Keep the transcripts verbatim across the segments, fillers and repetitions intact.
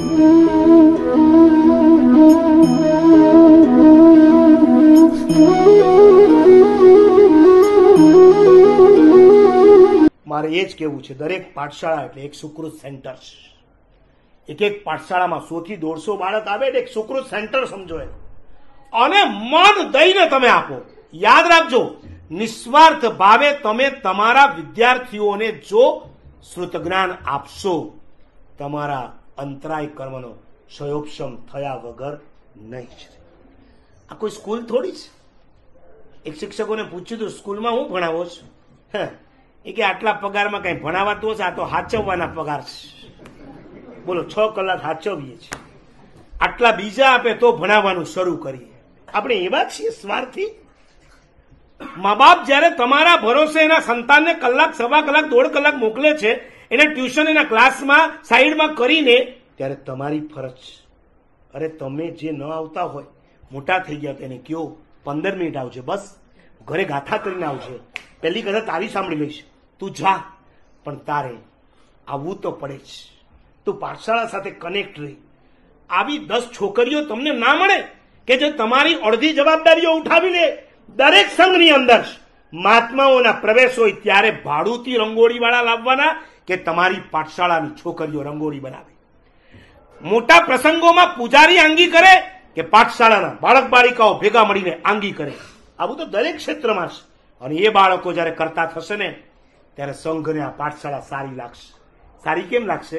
મારે એ જ કહેવું છે, દરેક પાઠશાળા એટલે એક સુકૃત સેન્ટર છે. એક એક પાઠશાળામાં સો થી દોઢસો બાળક આવે એટલે એક સુકૃત સેન્ટર સમજો એ, અને મન દઈને તમે આપો. યાદ રાખજો, નિસ્વાર્થ ભાવે તમે તમારા વિદ્યાર્થીઓને જો શ્રુત જ્ઞાન આપશો, તમારા અંતરાય કર્મનો સયોપશમ થયા વગર નહીં જ. આ કોઈ સ્કૂલ થોડી છે. એક શિક્ષકોને પૂછ્યું હતું, સ્કૂલમાં હું ભણાવો છું? એ કે આટલા પગારમાં કઈ ભણાવાતું હશે, આ તો હાચવવાના પગાર છે. બોલો, છ કલાક હાચવીએ છીએ, આટલા બીજા આપે તો ભણાવવાનું શરૂ કરીએ. આપણે એવા છીએ સ્વાર્થી? મા બાપ જયારે તમારા ભરોસે એના સંતાનને કલાક, સવા કલાક, દોઢ કલાક મોકલે છે, એને ટ્યુશન એના ક્લાસમાં સાઈડમાં કરીને, ત્યારે તમારી ફરજ, અરે તમે જે ન આવતા હોય, મોટા થઈ ગયા તેને કયો પંદર મિનિટ આવજે, બસ ઘરે ગાથા કરીને આવજે, પહેલી કદાચ તારી સાંભળી લઈશ, તું જા. પણ તારે આવવું તો પડે જ. તું પાઠશાળા સાથે કનેક્ટ રહી. આવી દસ છોકરીઓ તમને ના મળે કે જે તમારી અડધી જવાબદારીઓ ઉઠાવી લે. દરેક સંઘની અંદર મહાત્માઓના પ્રવેશ હોય ત્યારે ભાડુથી રંગોળી વાળા લાવવાના કે તમારી પાઠશાળાની છોકરીઓ રંગોળી બનાવે. મોટા પ્રસંગોમાં પૂજારી આંગી કરે કે પાઠશાળાના બાળક બાળિકાઓ ભેગા મળીને આંગી કરે. આવું તો દરેક ક્ષેત્રમાં છે. અને એ બાળકો જયારે કરતા થશે ને, ત્યારે સંઘને આ પાઠશાળા સારી લાગશે. સારી કેમ લાગશે?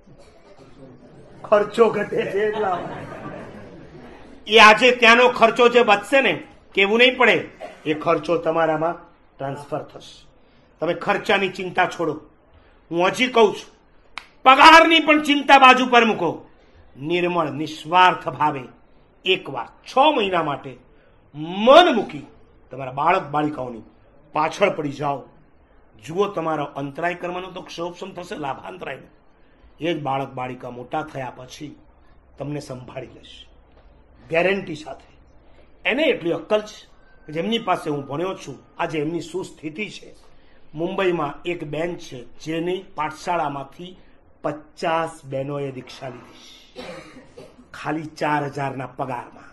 ખર્ચો ઘટે છે એટલા. એ આજે ત્યાંનો ખર્ચો જે બચશે ને, કેવું નહીં પડે, એ ખર્ચો તમારામાં ટ્રાન્સફર થશે. તમે ખર્ચાની ચિંતા છોડો. હું હજી કહું છું, પગારની પણ ચિંતા બાજુ પર મૂકો. નિર્મળ નિસ્વાર્થ ભાવે એકવાર છ મહિના માટે મન મૂકી તમારા બાળક બાળિકાઓની પાછળ પડી જાઓ. જુઓ, તમારો અંતરાય કર્મનો તો ક્ષોભસમ થશે, લાભાંતરાય. એ જ બાળક બાળિકા મોટા થયા પછી તમને સંભાળી લેશે, ગેરંટી સાથે. એને એટલી અક્કલ છે, જેમની પાસે હું ભણ્યો છું, આજે એમની શું સ્થિતિ છે. મુંબઈમાં એક બેન છે, જેની પાઠશાળામાંથી પચાસ બહેનોએ દીક્ષા લીધી, ખાલી ચાર હજારના પગારમાં.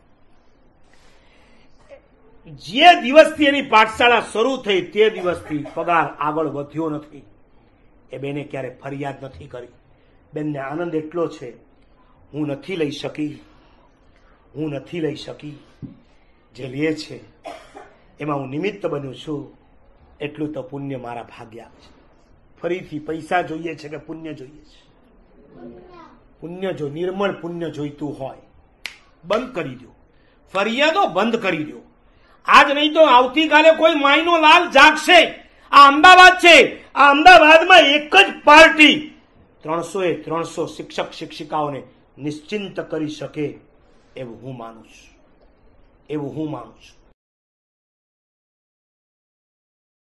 જે દિવસથી એની પાઠશાળા શરૂ થઈ તે દિવસથી પગાર આગળ વધ્યો નથી. એ બેને ક્યારે ફરિયાદ નથી કરી. બેનને આનંદ એટલો છે, હું નથી લઈ શકી, હું નથી લઈ શકી. જે લે છે એમાં હું નિમિત્ત બન્યું છું, એટલું તો પુણ્ય મારા ભાગ્ય આવે છે. ફરીથી પૈસા જોઈએ છે કે પુણ્ય જોઈએ છે? પુણ્ય. જો નિર્મળ પુણ્ય જોઈતું હોય, બંધ કરી દો, ફરિયાદો બંધ કરી દો. આજ નહીં તો આવતીકાલે કોઈ માયનો લાલ જાગશે. આ અમદાવાદ છે, આ અમદાવાદમાં એક જ પાર્ટી ત્રણસો એ ત્રણસો શિક્ષક શિક્ષિકાઓને નિશ્ચિંત કરી શકે એવું હું માનું છું, એવું હું માનું છું.